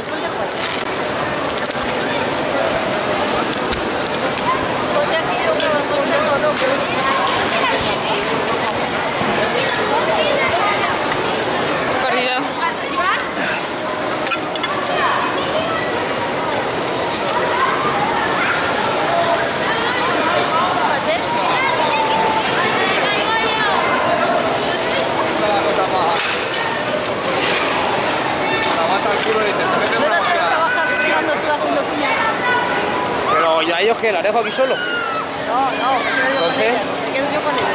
ponte fuera. Ponte aquí yo creo, ponte todo, Corrido. Pero ya ellos que la dejo aquí solo. No, me quedo yo con él.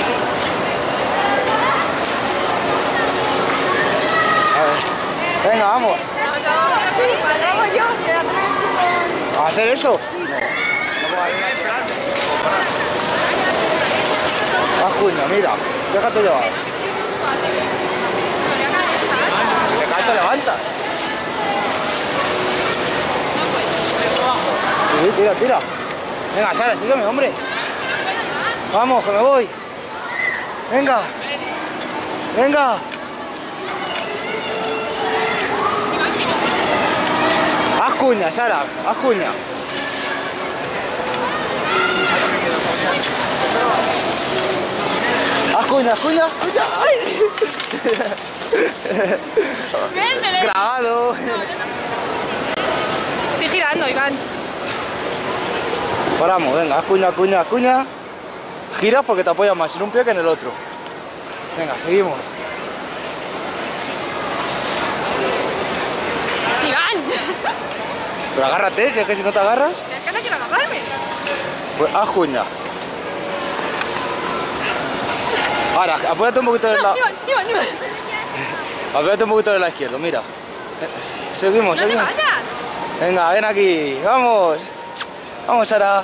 A ver. Venga, vamos. Hago yo, quédate. ¿A hacer eso? Ah, cuña, mira, déjate llevar. Te caes, te levantas. Sí, tira, tira. Venga, Sara, sígueme, hombre. Vamos, que me voy. Venga. Venga. Haz cuña, Sara, haz cuña. Haz cuña, cuña, cuña. ¡Ay! Grabado. Estoy girando, Iván. Paramos, venga, haz cuña, cuña, cuña. Giras porque te apoyas más en un pie que en el otro. Venga, seguimos. ¡Iván! Pero agárrate, que es que si no te agarras, Es que no quiero agarrarme. pues haz cuña. Ahora, apóyate un poquito de la... Iván. Apóyate un poquito de la izquierda, mira. Seguimos, ¡No te seguimos. vayas! Venga, ven aquí, vamos. Vamos, Sara.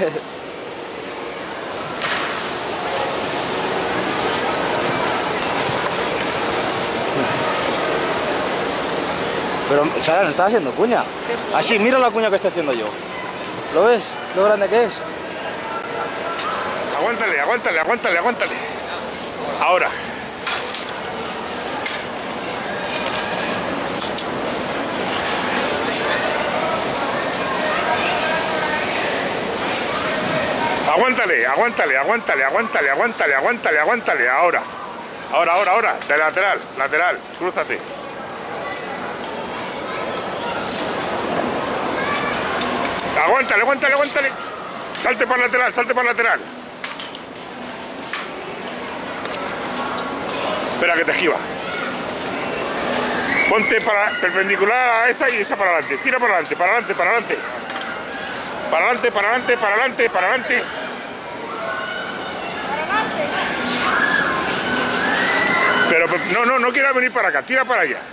Pero, Sara, no estás haciendo cuña. Así, mira la cuña que estoy haciendo yo. ¿Lo ves? Lo grande que es. Aguántale, aguántale, aguántale, aguántale. Ahora. Aguántale, aguántale, aguántale, aguántale, aguántale, aguántale, aguántale. Ahora. Ahora. De lateral, lateral. Crúzate. Aguántale, aguántale, aguántale. Salte para lateral, salte para lateral. Espera que te esquiva. Ponte perpendicular a esta y esa para adelante. Tira para adelante, para adelante, para adelante. Para adelante, para adelante, para adelante, para adelante. Pero no quieras venir para acá, tira para allá.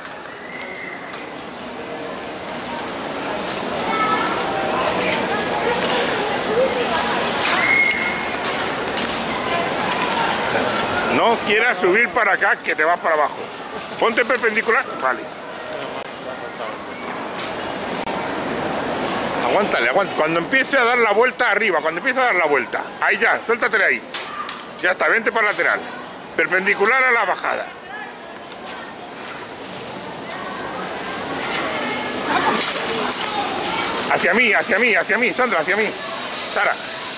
No quieras subir para acá, que te vas para abajo. Ponte perpendicular. Vale. Aguántale, aguántale. Cuando empiece a dar la vuelta arriba, cuando empiece a dar la vuelta. Ahí ya, suéltatele ahí. Ya está, vente para lateral. Perpendicular a la bajada. Hacia mí, Sandra, hacia mí. Sara.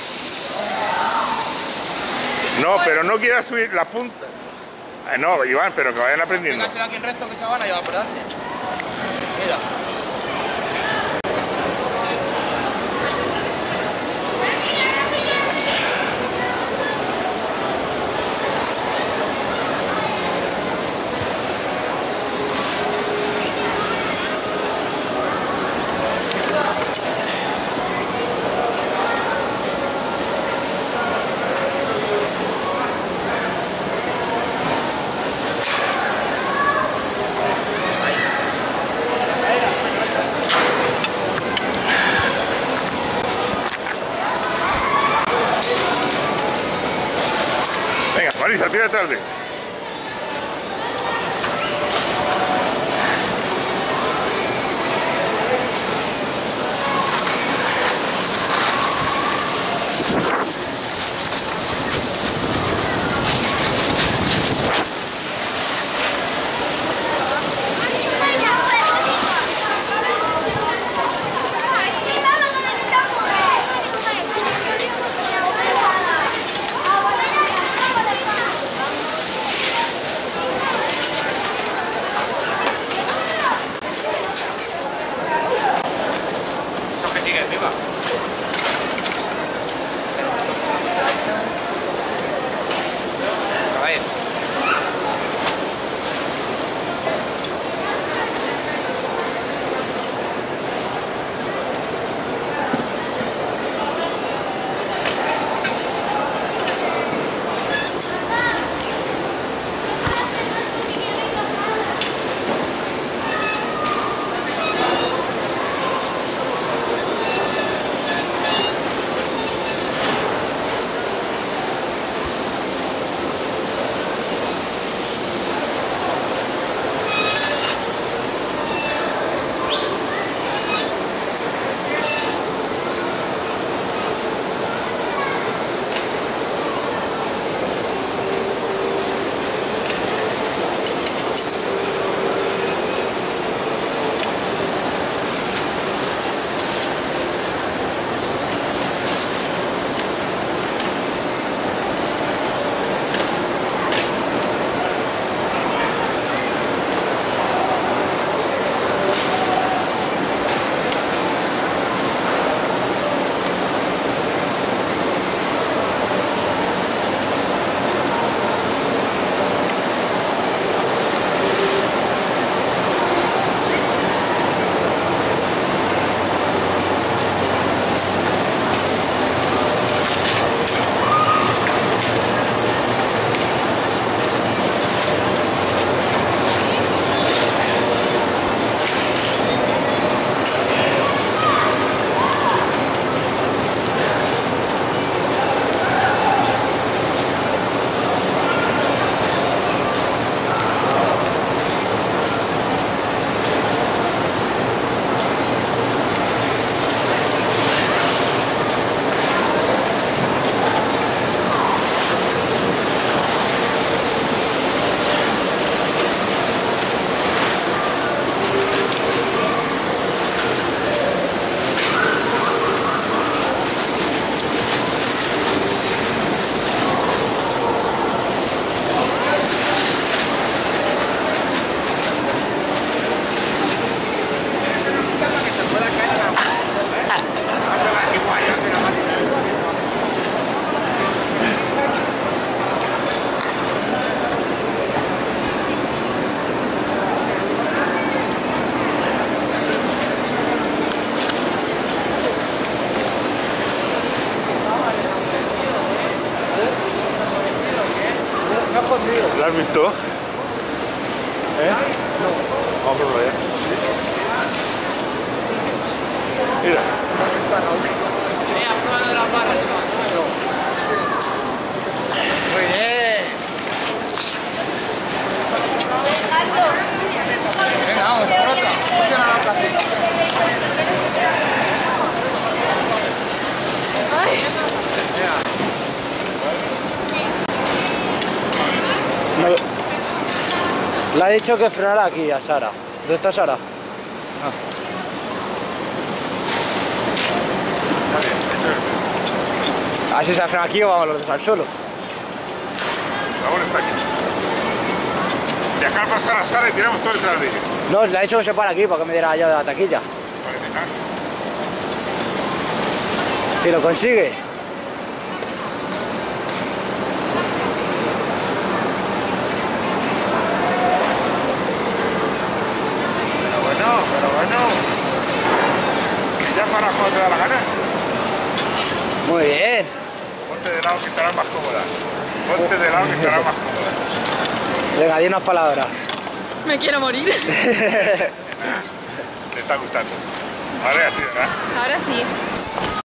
No, pero no quieras subir la punta. No, Iván, pero que vayan aprendiendo. Venga, aquí en recto que se van a llevar por delante. Mira. Venga, Marisa, tira atrás de él. que sigue encima. A ver. ¿Lo has visto? ¿Eh? No. Vamos a verlo ya. Mira. Muy bien. Venga, vamos, por otra. Funciona la placita. No, le ha dicho que frenara aquí a Sara. ¿Dónde está Sara? A ver si se frena aquí o vamos los dos al suelo. Raúl está aquí. Dejar pasar a Sara y tiramos todo detrás de ella. No, le ha dicho que se para aquí para que me diera la llave de la taquilla. Vale, dejar. Si lo consigue. Pero bueno. Ya para cuando te da la gana. Muy bien. Ponte de lado que estará más cómoda. Ponte de lado que estará más cómoda. Venga, di unas palabras. Me quiero morir. Te está gustando. Ahora sí, ¿verdad? Ahora sí.